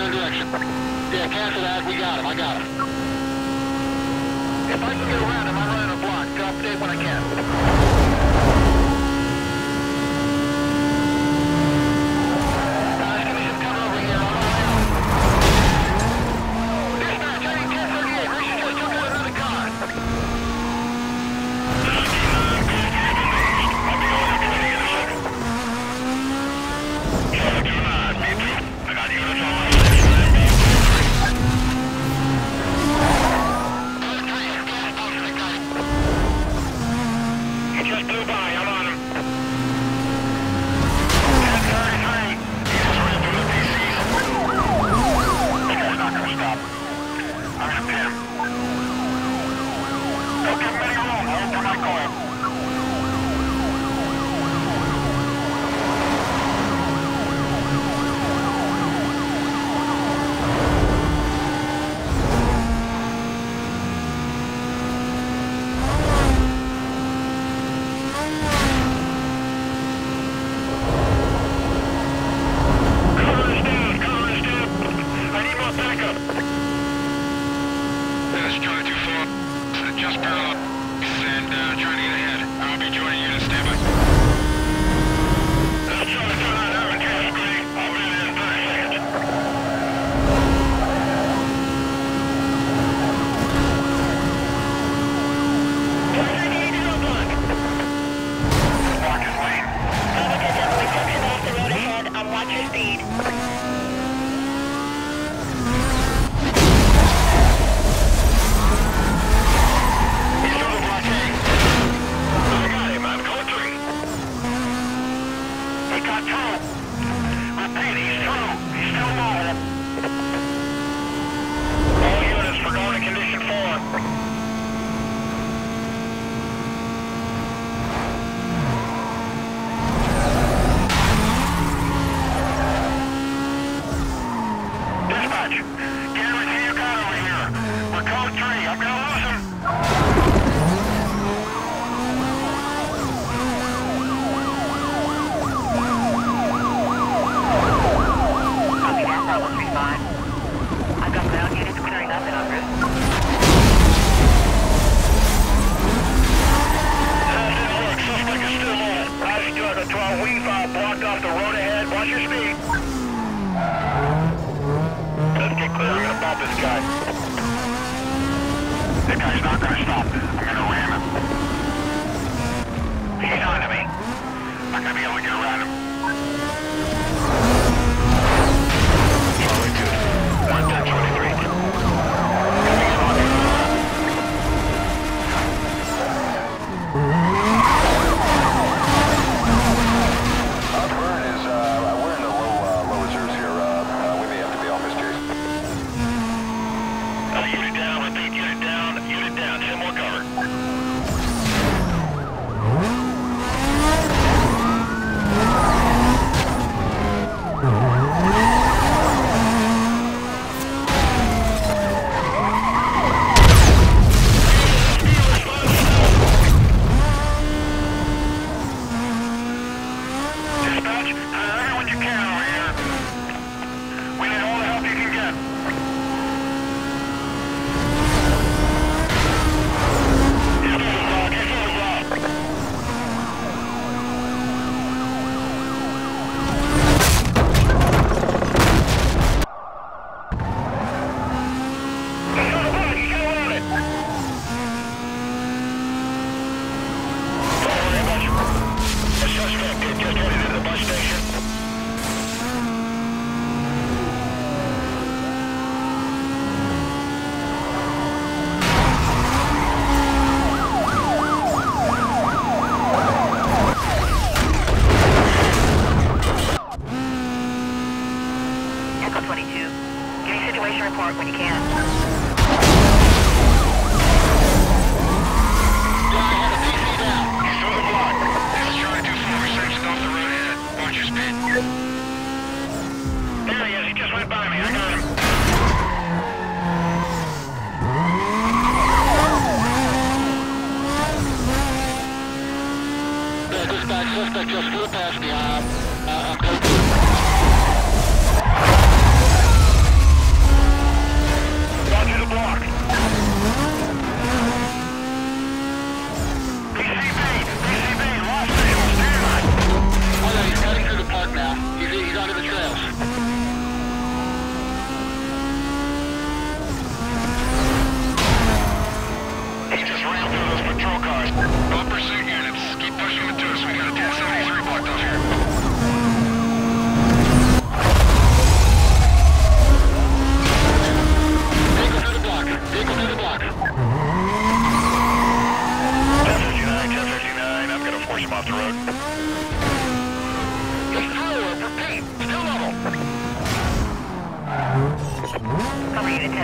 other direction. Yeah, cancel that. We got him. I got him. If I can get around him, I'm running a block. Drop update when I can. Give me some cover over here. I'm on my own. Dispatch, I need 1038. Richard just took out another car. Suspect just flew past me. I'm code 2.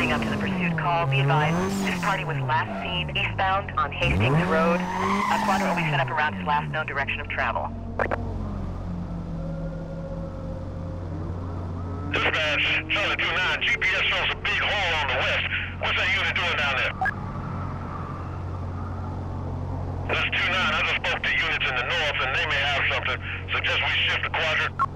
reporting up to the pursuit call. Be advised, this party was last seen eastbound on Hastings Road. A quadrant will be set up around his last known direction of travel. Dispatch, Charlie 29, GPS shows a big hole on the west. What's that unit doing down there? That's 29, I just spoke to units in the north and they may have something. Suggest we shift the quadrant.